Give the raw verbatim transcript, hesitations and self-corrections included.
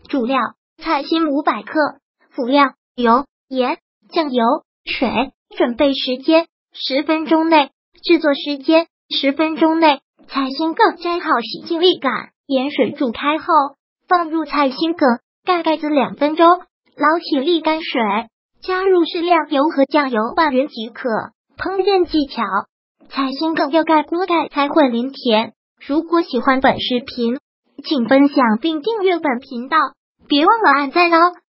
主料：菜心五百克，辅料：油、盐、酱油、水。准备时间：十分钟内。制作时间：十分钟内。菜心梗摘好，洗净沥干，盐水煮开后，放入菜心梗，盖盖子两分钟，捞起沥干水，加入适量油和酱油拌匀即可。烹饪技巧：菜心梗要盖锅盖才会淋甜。如果喜欢本视频，请分享并订阅本频道，别忘了按赞哦。